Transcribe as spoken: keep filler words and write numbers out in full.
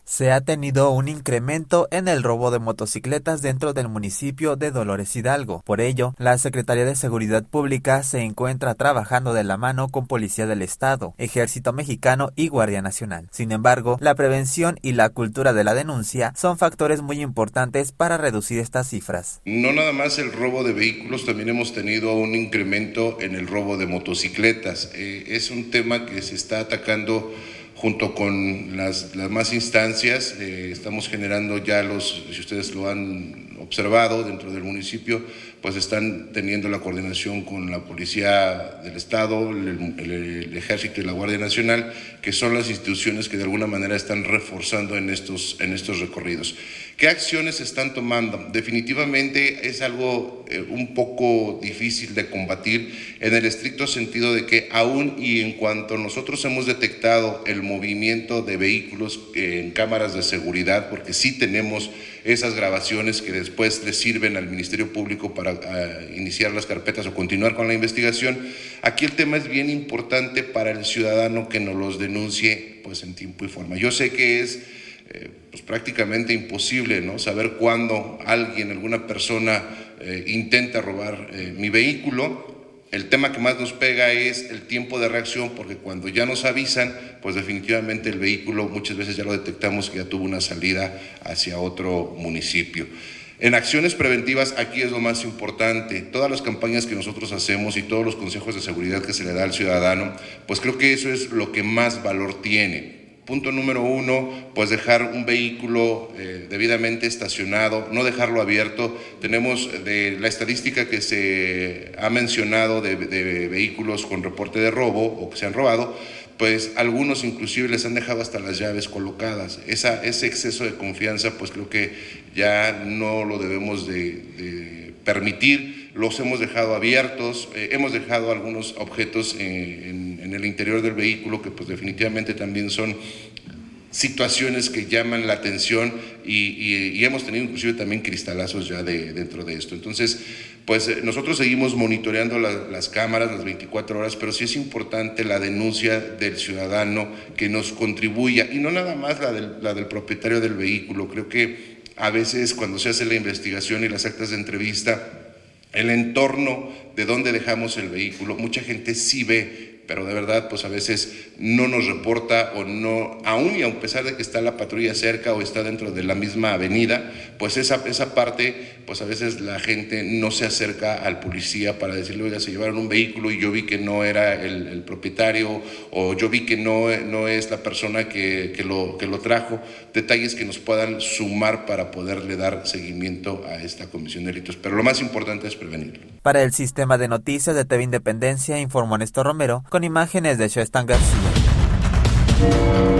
Se ha tenido un incremento en el robo de motocicletas dentro del municipio de Dolores Hidalgo. Por ello, la Secretaría de Seguridad Pública se encuentra trabajando de la mano con Policía del Estado, Ejército Mexicano y Guardia Nacional. Sin embargo, la prevención y la cultura de la denuncia son factores muy importantes para reducir estas cifras. No nada más el robo de vehículos, también hemos tenido un incremento en el robo de motocicletas. Eh, es un tema que se está atacando junto con las, las más instancias. Eh, estamos generando ya los, si ustedes lo han observado dentro del municipio, pues están teniendo la coordinación con la Policía del Estado, el, el, el Ejército y la Guardia Nacional, que son las instituciones que de alguna manera están reforzando en estos, en estos recorridos. ¿Qué acciones se están tomando? Definitivamente es algo eh, un poco difícil de combatir en el estricto sentido de que aún y en cuanto nosotros hemos detectado el movimiento de vehículos eh, en cámaras de seguridad, porque sí tenemos esas grabaciones que después le sirven al Ministerio Público para uh, iniciar las carpetas o continuar con la investigación. Aquí el tema es bien importante para el ciudadano que nos los denuncie pues en tiempo y forma. Yo sé que es eh, pues prácticamente imposible, ¿no?, saber cuándo alguien, alguna persona eh, intenta robar eh, mi vehículo. El tema que más nos pega es el tiempo de reacción, porque cuando ya nos avisan, pues definitivamente el vehículo muchas veces ya lo detectamos que ya tuvo una salida hacia otro municipio. En acciones preventivas, aquí es lo más importante. Todas las campañas que nosotros hacemos y todos los consejos de seguridad que se le da al ciudadano, pues creo que eso es lo que más valor tiene. Punto número uno, pues dejar un vehículo eh, debidamente estacionado, no dejarlo abierto. Tenemos de la estadística que se ha mencionado de, de vehículos con reporte de robo o que se han robado, pues algunos inclusive les han dejado hasta las llaves colocadas. Esa, ese exceso de confianza, pues creo que ya no lo debemos de, de permitir. Los hemos dejado abiertos, eh, hemos dejado algunos objetos eh, en, en el interior del vehículo que pues definitivamente también son situaciones que llaman la atención y, y, y hemos tenido inclusive también cristalazos ya de, dentro de esto. Entonces, pues eh, nosotros seguimos monitoreando la, las cámaras las veinticuatro horas, pero sí es importante la denuncia del ciudadano que nos contribuya, y no nada más la del, la del propietario del vehículo. Creo que a veces cuando se hace la investigación y las actas de entrevista, el entorno de donde dejamos el vehículo, mucha gente sí ve, pero de verdad pues a veces no nos reporta o no, aún y a pesar de que está la patrulla cerca o está dentro de la misma avenida, pues esa, esa parte, pues a veces la gente no se acerca al policía para decirle, oiga, se llevaron un vehículo y yo vi que no era el, el propietario, o yo vi que no, no es la persona que, que, lo, que lo trajo. Detalles que nos puedan sumar para poderle dar seguimiento a esta comisión de delitos, pero lo más importante es prevenirlo. Para el sistema de noticias de T V Independencia, informó Néstor Romero, con imágenes de Shostan García.